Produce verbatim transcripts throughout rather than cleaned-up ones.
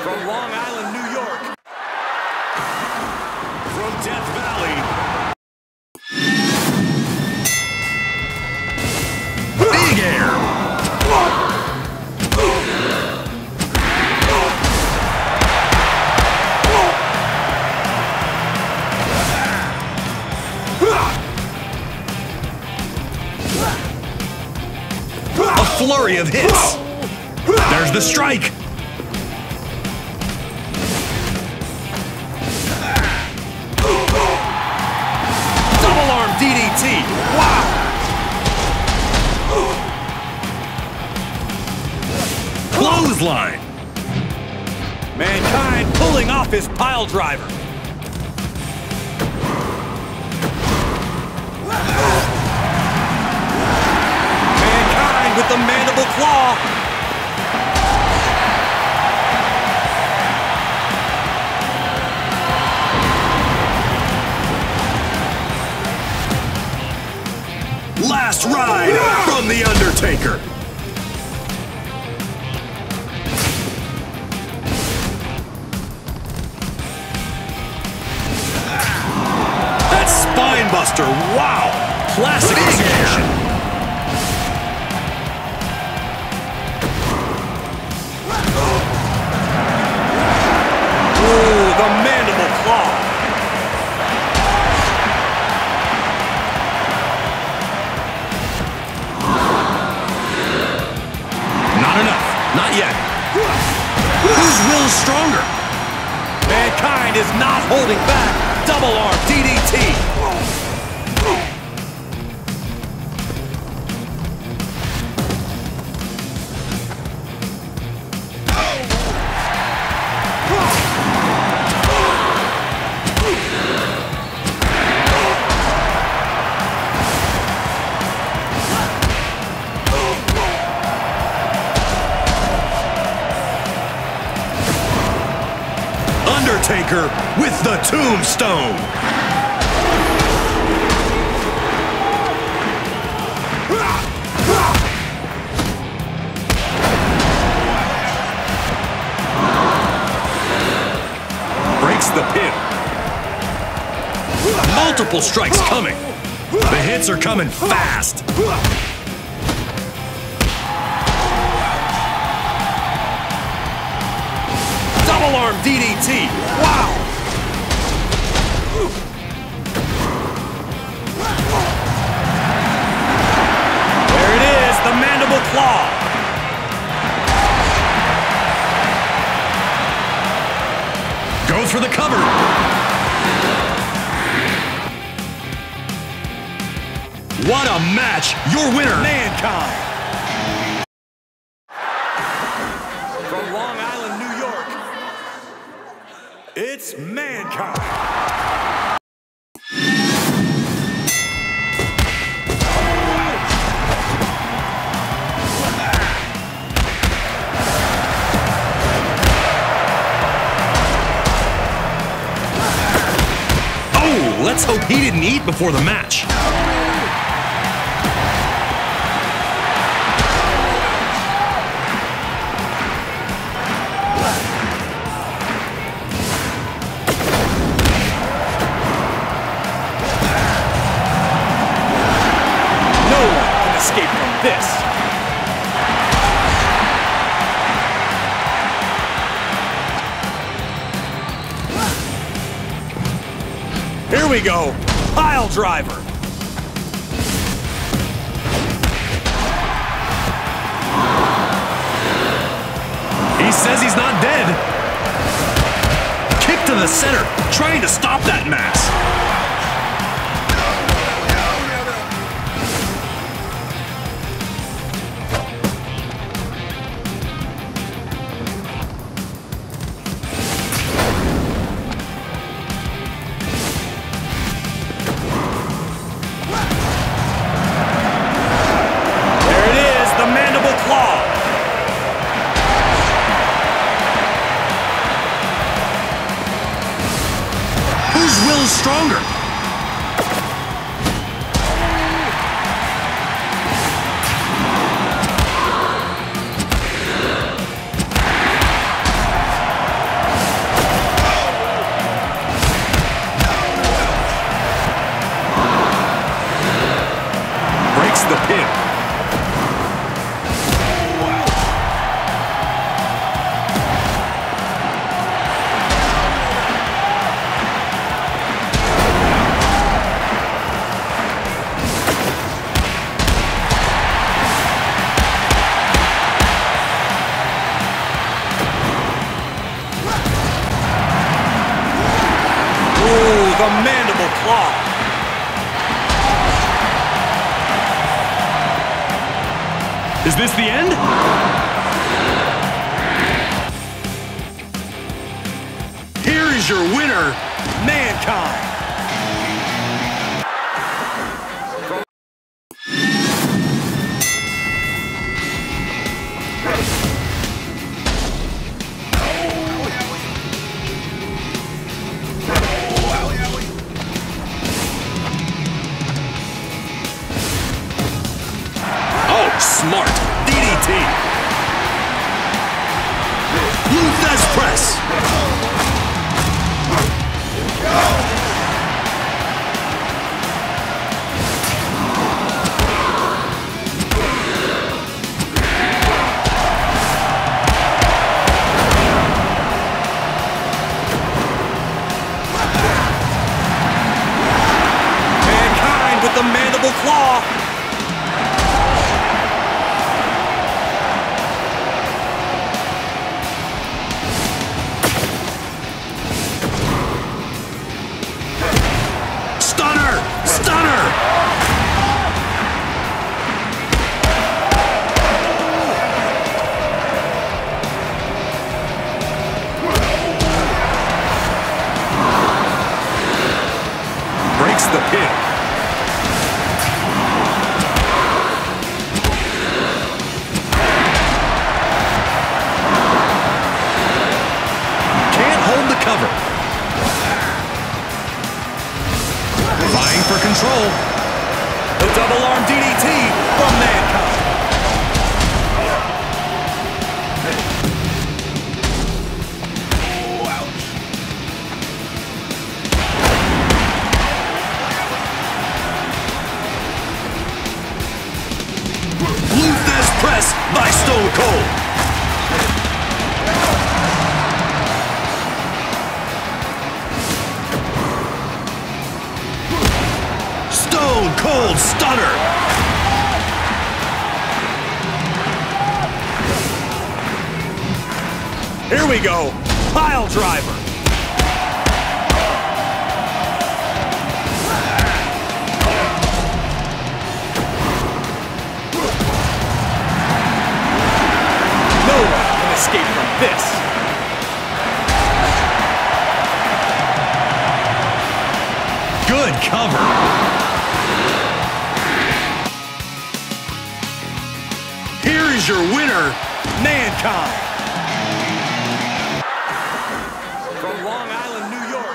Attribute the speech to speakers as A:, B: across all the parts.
A: From Long Island, New York. From Death Valley. Big Air. A flurry of hits. There's the strike. Double arm D D T. Wow. Clothesline. Mankind pulling off his pile driver. Mankind with the mandible claw. Last ride from The Undertaker. That spine buster, wow! Classic execution. Ooh, the mandible claw. Not yet. Whose will is stronger? Mankind is not holding back. Double arm D D T. Undertaker with the tombstone. Breaks the pin. Multiple strikes coming. The hits are coming fast. Double arm D D T. Wow. There it is, the mandible claw. Goes for the cover. What a match. Your winner, Mankind. From Long Island, New York. It's Mankind. Oh, let's hope he didn't eat before the match. Escape from this. Here we go. Pile driver. He says he's not dead. Kick to the center, trying to stop that mass. Stronger. with a mandible claw.
B: Is this the end?
A: Here is your winner, Mankind. Smart D D T. Luthez press. Mankind with the mandible claw. The pin. Can't hold the cover. Vying for control. The double arm D D T from Mankind. Press by Stone Cold. Stone Cold Stunner. Here we go. Pile driver. Escape from this. Good cover. Here is your winner, Mankind. From Long Island, New York.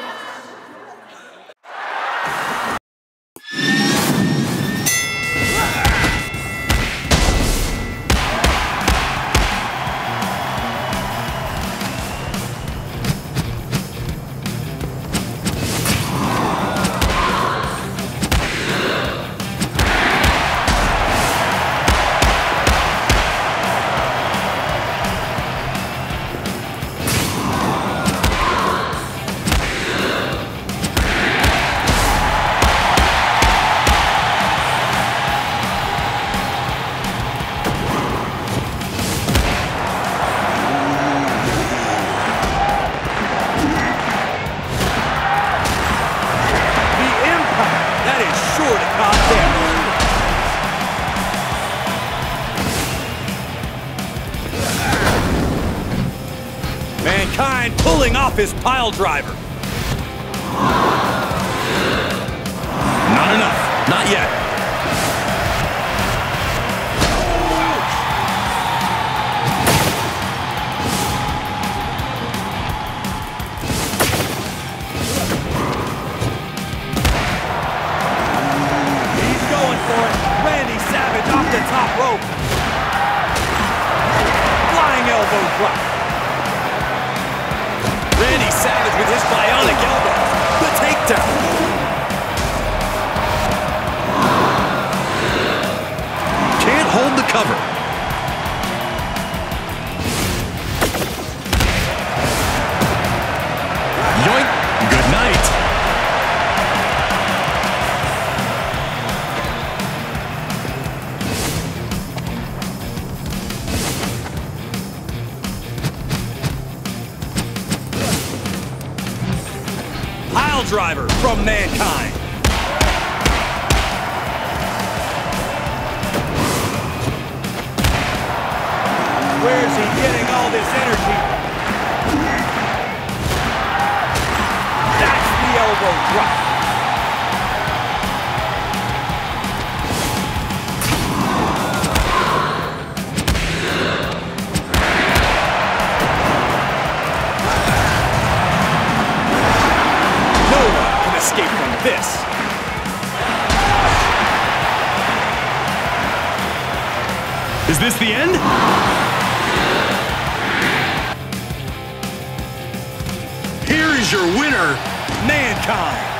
A: Mankind pulling off his pile driver. Not enough. Not yet. He's going for it. Randy Savage off the top rope. Flying elbow drop. Randy Savage with his bionic elbow. The takedown. Can't hold the cover. Yoink. Good night. pile driver from Mankind. Where's he getting all this energy? That's the elbow drop. No one can escape from this.
B: Is this the end?
A: Here is your winner, Mankind.